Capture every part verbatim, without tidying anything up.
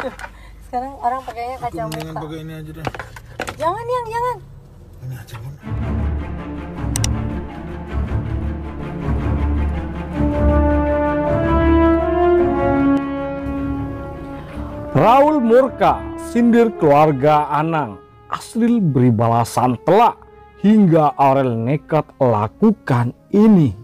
Sekarang orang pakainya kacamata. Mendingan pakai ini aja deh. Jangan yang jangan. Ini aja pun. Raul murka, sindir keluarga Anang. Asril beri balasan telak hingga Aurel nekat lakukan ini.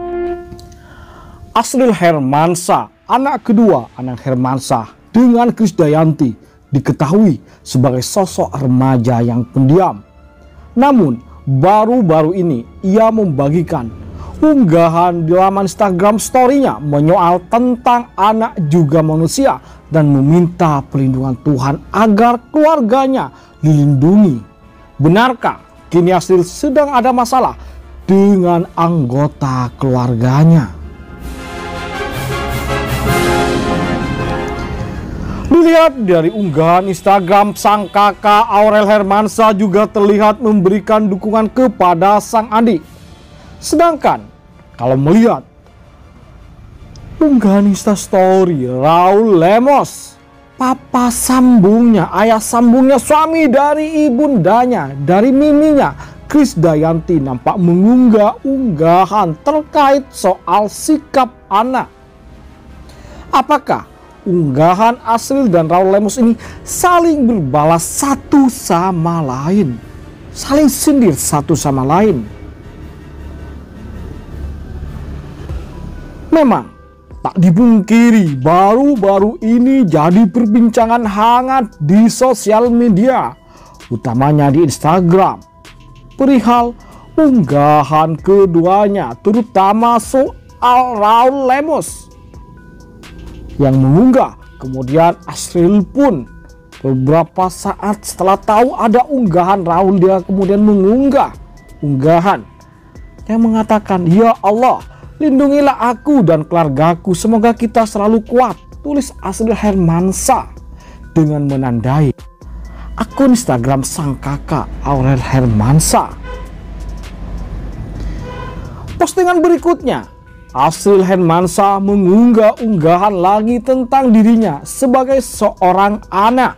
Asril Hermansyah, anak kedua Anang Hermansyah dengan Krisdayanti, diketahui sebagai sosok remaja yang pendiam. Namun baru-baru ini ia membagikan unggahan di laman Instagram story-nya menyoal tentang anak juga manusia dan meminta perlindungan Tuhan agar keluarganya dilindungi. Benarkah kini Asril sedang ada masalah dengan anggota keluarganya? Dilihat dari unggahan Instagram, sang kakak Aurel Hermansyah juga terlihat memberikan dukungan kepada sang adik. Sedangkan kalau melihat unggahan Instastory Raul Lemos, papa sambungnya, ayah sambungnya, suami dari ibundanya, dari miminya, Krisdayanti nampak mengunggah unggahan terkait soal sikap anak. Apakah unggahan Asril dan Raul Lemos ini saling berbalas satu sama lain, saling sindir satu sama lain? Memang tak dipungkiri baru-baru ini jadi perbincangan hangat di sosial media, utamanya di Instagram, perihal unggahan keduanya, terutama soal Raul Lemos yang mengunggah. Kemudian Asril pun beberapa saat setelah tahu ada unggahan Raul, dia kemudian mengunggah unggahan yang mengatakan, "Ya Allah, lindungilah aku dan keluargaku, semoga kita selalu kuat," tulis Asril Hermansyah dengan menandai akun Instagram sang kakak Aurel Hermansyah. Postingan berikutnya, Asril Hermansyah mengunggah unggahan lagi tentang dirinya sebagai seorang anak.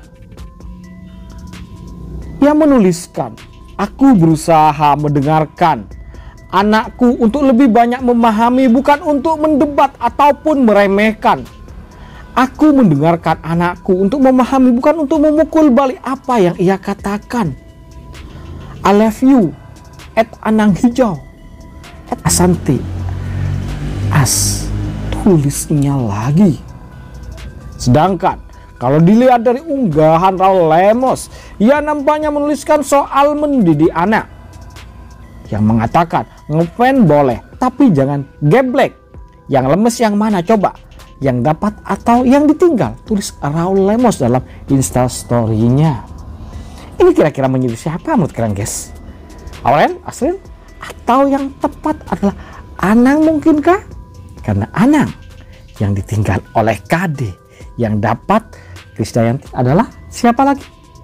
Ia menuliskan, "Aku berusaha mendengarkan anakku untuk lebih banyak memahami, bukan untuk mendebat ataupun meremehkan. Aku mendengarkan anakku untuk memahami, bukan untuk memukul balik apa yang ia katakan. I love you, at Anang Hijau, at Asanti." As tulisnya lagi. Sedangkan kalau dilihat dari unggahan Raul Lemos, ia nampaknya menuliskan soal mendidik anak, yang mengatakan ngefan boleh tapi jangan geblek. Yang lemes yang mana coba? Yang dapat atau yang ditinggal? Tulis Raul Lemos dalam Instastory-nya. Ini kira-kira menyindir siapa menurut kalian guys? Aurel, Asril, atau yang tepat adalah Anang mungkinkah? Karena Anang yang ditinggal oleh K D, yang dapat Krisdayanti adalah siapa lagi?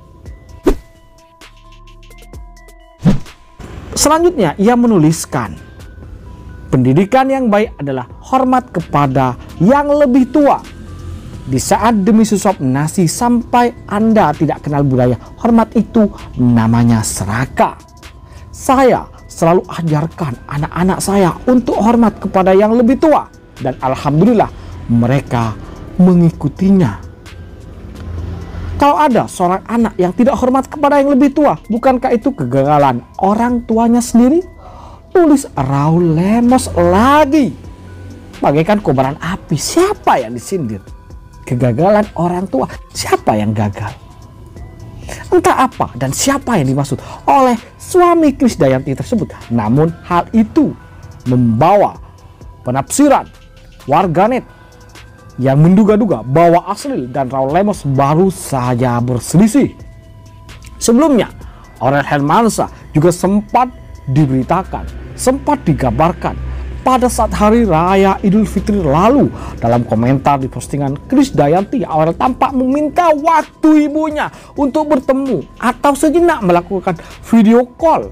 Selanjutnya ia menuliskan, pendidikan yang baik adalah hormat kepada yang lebih tua. Di saat demi susup nasi sampai Anda tidak kenal budaya, hormat itu namanya serakah. Saya selalu ajarkan anak-anak saya untuk hormat kepada yang lebih tua, dan alhamdulillah mereka mengikutinya. Kalau ada seorang anak yang tidak hormat kepada yang lebih tua, bukankah itu kegagalan orang tuanya sendiri? Tulis Raul Lemos lagi. Bagaikan kobaran api, siapa yang disindir? Kegagalan orang tua, siapa yang gagal? Entah apa dan siapa yang dimaksud oleh suami Krisdayanti tersebut. Namun hal itu membawa penafsiran warganet yang menduga-duga bahwa Asril dan Raul Lemos baru saja berselisih. Sebelumnya Aurel Hermansyah juga sempat diberitakan, sempat digabarkan pada saat hari raya Idul Fitri lalu. Dalam komentar di postingan Krisdayanti, Aurel tampak meminta waktu ibunya untuk bertemu atau sejenak melakukan video call.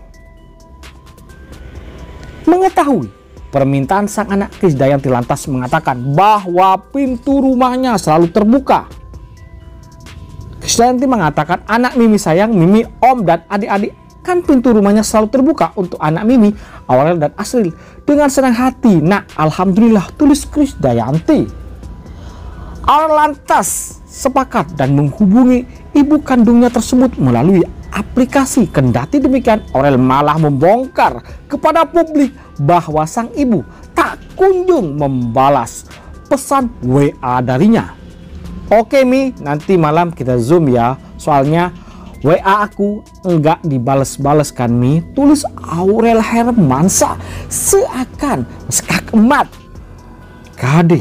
Mengetahui permintaan sang anak, Krisdayanti lantas mengatakan bahwa pintu rumahnya selalu terbuka. Krisdayanti mengatakan anak Mimi sayang, Mimi, Om, dan adik-adik. Kan pintu rumahnya selalu terbuka untuk anak Mimi, Aurel, dan Asril. Dengan senang hati, nah alhamdulillah, tulis Krisdayanti. Aurel lantas sepakat dan menghubungi ibu kandungnya tersebut melalui aplikasi. Kendati demikian, Aurel malah membongkar kepada publik bahwa sang ibu tak kunjung membalas pesan W A darinya. Oke Mi, nanti malam kita zoom ya, soalnya W A aku enggak dibales-bales kan Mi, tulis Aurel Hermansyah seakan sekak emat K D.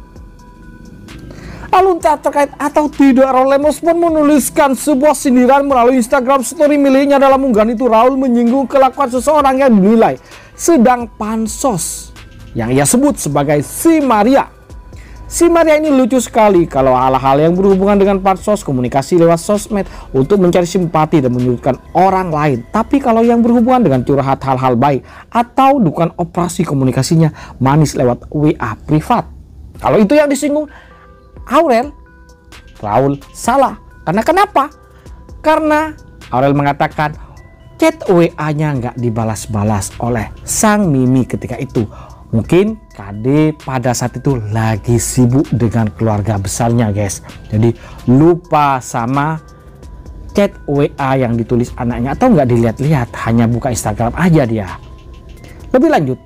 Lalu entah terkait atau tidak, Raul Lemos pun menuliskan sebuah sindiran melalui Instagram story miliknya. Dalam unggahan itu Raul menyinggung kelakuan seseorang yang dinilai sedang pansos yang ia sebut sebagai si Maria. Si Maria ini lucu sekali kalau hal-hal yang berhubungan dengan pansos, komunikasi lewat sosmed untuk mencari simpati dan menyudutkan orang lain. Tapi kalau yang berhubungan dengan curhat hal-hal baik atau dukungan operasi komunikasinya manis lewat W A privat, kalau itu yang disinggung Aurel, Raul salah. Karena kenapa? Karena Aurel mengatakan chat W A-nya nggak dibalas-balas oleh sang Mimi ketika itu. Mungkin K D pada saat itu lagi sibuk dengan keluarga besarnya guys. Jadi lupa sama chat W A yang ditulis anaknya, atau nggak dilihat-lihat, hanya buka Instagram aja dia. Lebih lanjut,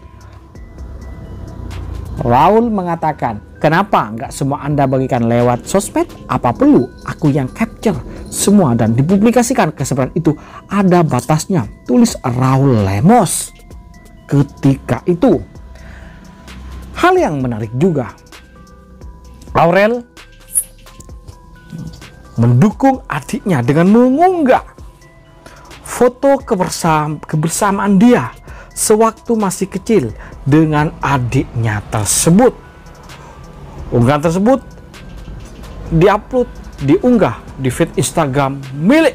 Raul mengatakan, kenapa nggak semua Anda bagikan lewat sosmed? Apa perlu aku yang capture semua dan dipublikasikan? Kesempatan itu ada batasnya, tulis Raul Lemos ketika itu. Hal yang menarik juga, Aurel mendukung adiknya dengan mengunggah foto kebersam kebersamaan dia sewaktu masih kecil dengan adiknya tersebut. Unggahan tersebut diupload, diunggah di feed Instagram milik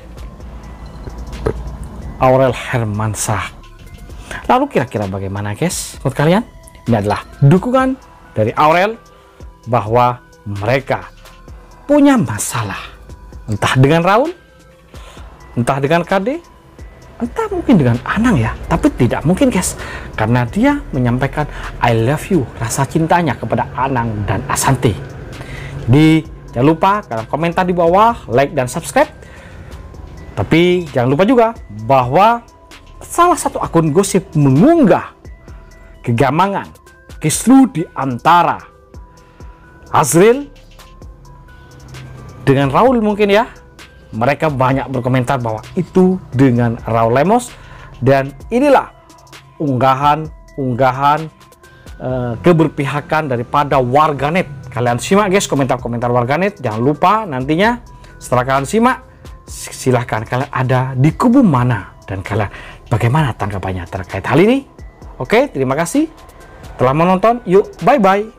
Aurel Hermansyah. Lalu kira-kira bagaimana guys menurut kalian? Ini adalah dukungan dari Aurel bahwa mereka punya masalah, entah dengan Raul, entah dengan K D, entah mungkin dengan Anang ya. Tapi tidak mungkin guys, karena dia menyampaikan I love you, rasa cintanya kepada Anang dan Ashanty. Jadi jangan lupa kalian komentar di bawah, like dan subscribe. Tapi jangan lupa juga bahwa salah satu akun gosip mengunggah kegamangan, kisru di antara Azril dengan Raul mungkin ya. Mereka banyak berkomentar bahwa itu dengan Raul Lemos, dan inilah unggahan-unggahan uh, keberpihakan daripada warganet. Kalian simak guys komentar-komentar warganet. Jangan lupa nantinya setelah kalian simak, silahkan kalian ada di kubu mana dan kalian bagaimana tanggapannya terkait hal ini. Oke, terima kasih telah menonton. Yuk, bye-bye.